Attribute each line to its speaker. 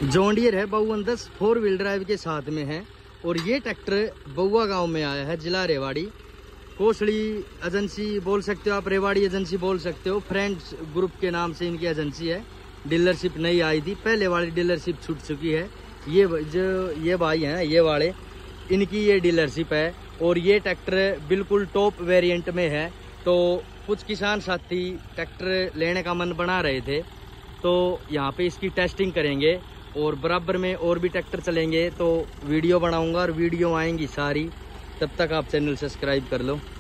Speaker 1: John Deere है 5210 4 wheel drive के साथ में है। और ये ट्रैक्टर बउआ गांव में आया है, जिला रेवाड़ी। कोसड़ी एजेंसी बोल सकते हो आप, रेवाड़ी एजेंसी बोल सकते हो। फ्रेंड्स ग्रुप के नाम से इनकी एजेंसी है। डीलरशिप नई आई थी, पहले वाली डीलरशिप छूट चुकी है। ये जो ये भाई हैं ये वाले, इनकी ये डीलरशिप है। और ये ट्रैक्टर बिल्कुल टॉप वेरिएंट में है। तो कुछ किसान साथी ट्रैक्टर लेने का मन बना रहे थे, तो यहाँ पे इसकी टेस्टिंग करेंगे। और बराबर में और भी ट्रैक्टर चलेंगे, तो वीडियो बनाऊंगा और वीडियो आएंगी सारी। तब तक आप चैनल सब्सक्राइब कर लो।